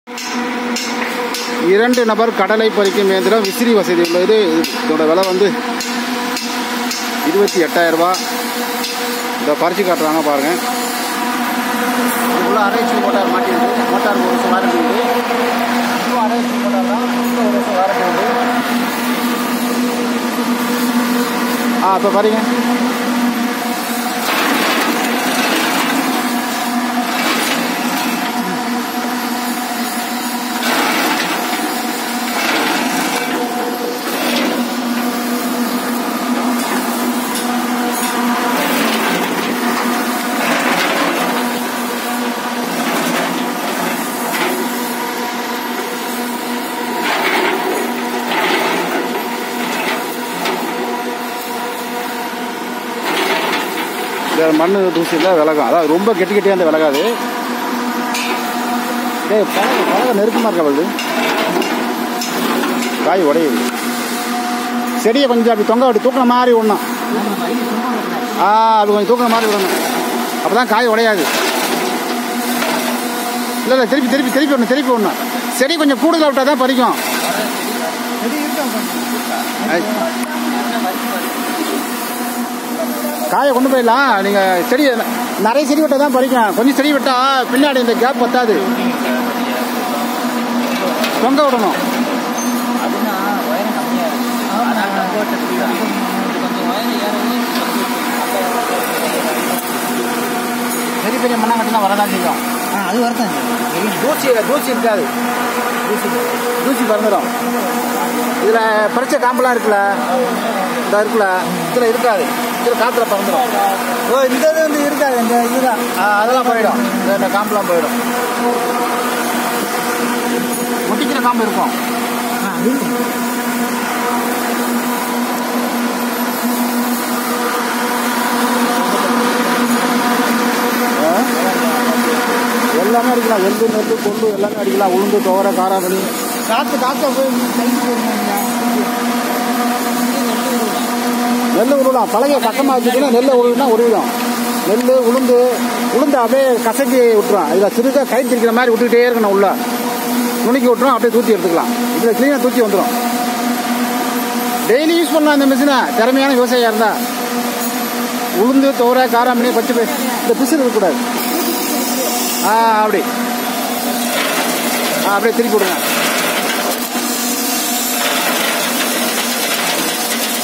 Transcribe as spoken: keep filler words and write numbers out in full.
இரண்டு நபர் கடலை பறிக்கும் இயந்திரம் விசிறி வசதி உள்ளது. இதோட விலை வந்து இருபத்தி எட்டாயிரம் ரூபா. இதை பறிச்சு காட்டுறாங்க பாருங்க. இதுக்குள்ள அரைச்சி மோட்டார் மாட்டிருக்கு. மோட்டார் ஒரு வருஷம் வாரண்டி உண்டு. இன்னும் அரைச்சி மோட்டார் தான் இன்னும் ஒரு வருஷம் வாரண்டி உண்டு. ஆ இப்போ பாருங்க. மண் தூசியில் விலகும். அதாவது ரொம்ப கெட்டி கெட்டியாக அந்த விலகாது. ஏ பழக பழக நெருக்கமாக இருக்கா வருது. காய் உடையுது. செடியை கொஞ்சம் அப்படி தொங்க அப்படி தூக்கின மாதிரி விடணும். ஆ அப்படி கொஞ்சம் தூக்கின மாதிரி விடணும். அப்போ தான் காய் உடையாது. இல்லை இல்லை திருப்பி திருப்பி திருப்பி விடணும் திருப்பி விடணும். செடி கொஞ்சம் கூடுதலாக விட்டால் தான் பறிக்கும். காயை கொண்டு போயிடலாம். நீங்கள் செடி நிறைய செடி விட்டால் தான் பறிக்கும். கொஞ்சம் செடி விட்டால் பின்னாடி இந்த கேப் பத்தாது. தொங்க விடணும். பெரிய பெரிய மண்ணாங்கட்டினா வரதான் செய்யும். ஆ அது வரதான். தூசி தூசி இருக்காது. தூசி தூசி பறந்துடும். இதில் பறிச்ச காம்பெல்லாம் இருக்குல்ல, இந்த இருக்குல்ல, இதில் இருக்காது. இதில் காற்றுல பறந்துடும். ஓ இந்த இது வந்து இருக்காது. இந்த இதுதான் அதெல்லாம் போயிடும். இந்த காம்பெல்லாம் போயிடும். ஒட்டிக்கிற காம்பு இருக்கும். எல்லாமே அடிக்கலாம். எள்ளு நெல்லு கொண்டு எல்லாமே அடிக்கலாம். உளுந்து துவரை காராமணி காற்று காற்றை போய் நெல் உருவிடும். பழகைய பக்கமாக வச்சுக்கினா நெல்லை உருவினா உருவிடும். நெல் உளுந்து உளுந்து அப்படியே கசக்கி விட்டுரும். இதில் சிறுதாக கை திரிக்கிற மாதிரி விட்டுக்கிட்டே இருக்கணும். உள்ள நுணுக்கி விட்டுரும். அப்படியே தூத்தி எடுத்துக்கலாம். இதில் க்ளீனாக தூக்கி வந்துடும். டெய்லி யூஸ் பண்ணலாம் இந்த மிஷினை. திறமையான விவசாயியாக இருந்தால் உளுந்து துவரை காராமணி பச்சை போய் இந்த பிசுறு இருக்கக்கூடாது. ஆ அப்படி ஆ அப்படியே திருப்பி விடுங்க.